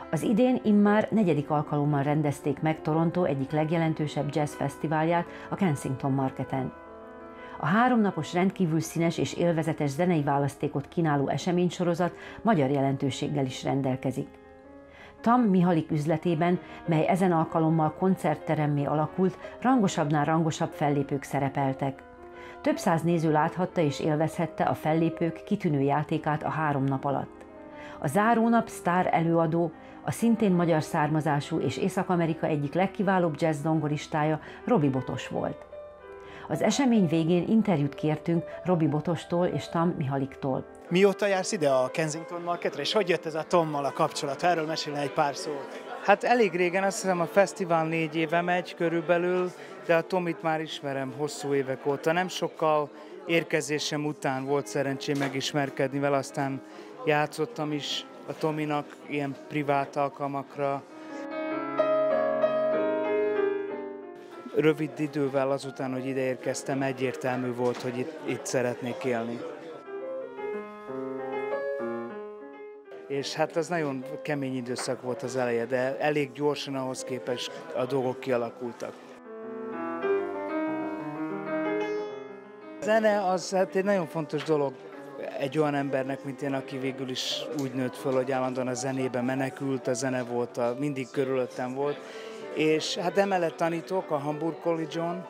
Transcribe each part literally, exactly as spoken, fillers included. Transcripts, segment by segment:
Az idén immár negyedik alkalommal rendezték meg Toronto egyik legjelentősebb jazz fesztiválját, a Kensington Marketen. A háromnapos rendkívül színes és élvezetes zenei választékot kínáló eseménysorozat magyar jelentőséggel is rendelkezik. Tam Mihalik üzletében, mely ezen alkalommal koncertteremmé alakult, rangosabbnál rangosabb fellépők szerepeltek. Több száz néző láthatta és élvezhette a fellépők kitűnő játékát a három nap alatt. A zárónap sztár előadó, a szintén magyar származású és Észak-Amerika egyik legkiválóbb jazz zongoristája Robi Botos volt. Az esemény végén interjút kértünk Robi Botostól és Tam Mihaliktól. Mióta jársz ide a Kensington Marketre, és hogy jött ez a Tommal a kapcsolat? Erről mesélne egy pár szót. Hát elég régen, azt hiszem a fesztivál négy éve megy körülbelül, de a Tomit már ismerem hosszú évek óta. Nem sokkal érkezésem után volt szerencsém megismerkedni vele, aztán játszottam is a Tominak ilyen privát alkalmakra. Rövid idővel azután, hogy ide érkeztem, egyértelmű volt, hogy itt, itt szeretnék élni. És hát az nagyon kemény időszak volt az eleje, de elég gyorsan ahhoz képest a dolgok kialakultak. A zene az hát egy nagyon fontos dolog egy olyan embernek, mint én, aki végül is úgy nőtt föl, hogy állandóan a zenébe menekült, a zene volt, a, mindig körülöttem volt. És hát emellett tanítok a Hamburg College-on.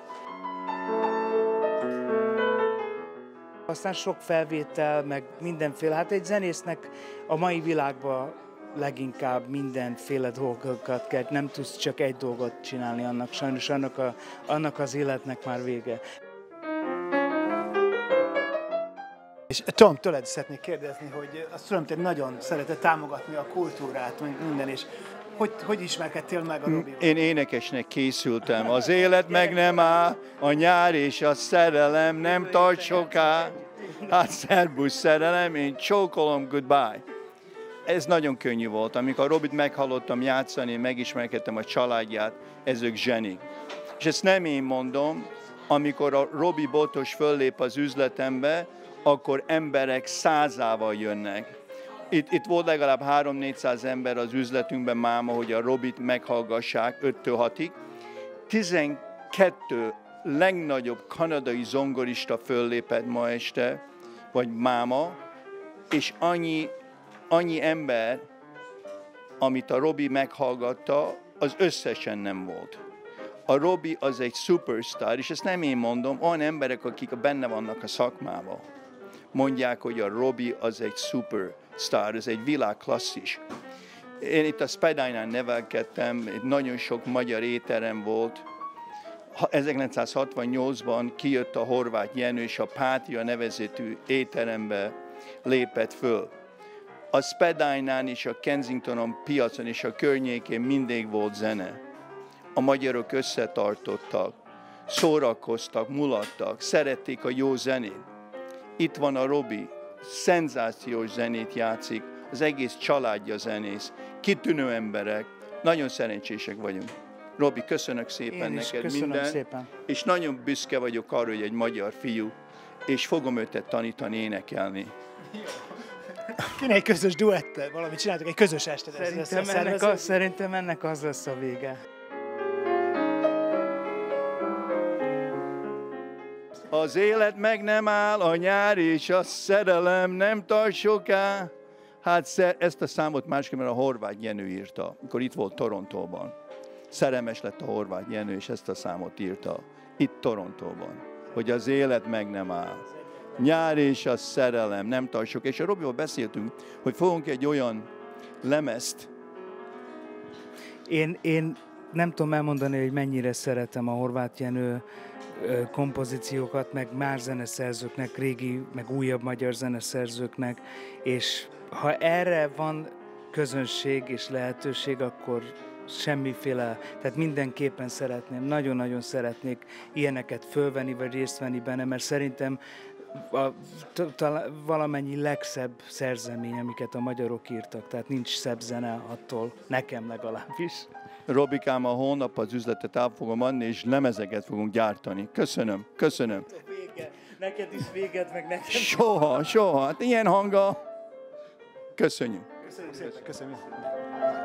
Aztán sok felvétel, meg mindenféle. Hát egy zenésznek a mai világban leginkább mindenféle dolgokat kell. Nem tudsz csak egy dolgot csinálni annak. Sajnos annak, a, annak az életnek már vége. És Tom, tőled szeretnék kérdezni, hogy azt tudom, te nagyon szereted támogatni a kultúrát, minden, és hogy, hogy ismerkedtél meg a Robival? Én énekesnek készültem. Az élet meg nem áll, a nyár és a szerelem nem tart soká. Hát szerbusz szerelem, én csókolom, goodbye. Ez nagyon könnyű volt. Amikor Robit meghallottam játszani, megismerkedtem a családját, ezek zsenik. És ezt nem én mondom, amikor a Robi Botos föllép az üzletembe, akkor emberek százával jönnek. Itt, itt volt legalább három-négyszáz ember az üzletünkben máma, hogy a Robit meghallgassák öttől hatig. tizenkettő legnagyobb kanadai zongorista föllépett ma este, vagy máma, és annyi, annyi ember, amit a Robi meghallgatta, az összesen nem volt. A Robi az egy superstar, és ezt nem én mondom, olyan emberek, akik benne vannak a szakmában, mondják, hogy a Robi az egy superstar, ez egy világklasszis. Én itt a Spadinán nevelkedtem, itt nagyon sok magyar étterem volt. ezerkilencszázhatvannyolcban kijött a Horváth Jenő, és a Pátria nevezetű étterembe lépett föl. A Spadinán és a Kensingtonon piacon és a környékén mindig volt zene. A magyarok összetartottak, szórakoztak, mulattak, szerették a jó zenét. Itt van a Robi, szenzációs zenét játszik, az egész családja zenész, kitűnő emberek, nagyon szerencsések vagyunk. Robi, köszönök szépen neked minden, szépen. És nagyon büszke vagyok arra, hogy egy magyar fiú, és fogom őt tanítani, énekelni. Kéne egy közös duettet, valamit csináltok, egy közös estet. Szerintem, ennek az, szerintem ennek az lesz a vége. Az élet meg nem áll, a nyár és a szerelem nem tart soká. Hát ezt a számot másképpen a Horváth Jenő írta, amikor itt volt Torontóban. Szerelmes lett a Horváth Jenő, és ezt a számot írta itt Torontóban, hogy az élet meg nem áll. Nyár és a szerelem nem tart soká. És a Robival beszéltünk, hogy fogunk egy olyan lemezt. Én, én nem tudom elmondani, hogy mennyire szeretem a Horváth Jenő kompozíciókat, meg más zeneszerzőknek, régi, meg újabb magyar zeneszerzőknek, és ha erre van közönség és lehetőség, akkor semmiféle, tehát mindenképpen szeretném, nagyon-nagyon szeretnék ilyeneket fölvenni, vagy részt venni benne, mert szerintem a, valamennyi legszebb szerzemény, amiket a magyarok írtak, tehát nincs szebb zene attól, nekem legalábbis. Robikám, a hónap az üzletet el fogom adni, és lemezeket fogunk gyártani. Köszönöm, köszönöm. Vége. Neked is véged, meg nekem. Soha, soha. Hát ilyen hanggal. Köszönjük. Köszönjük szépen. Köszönjük.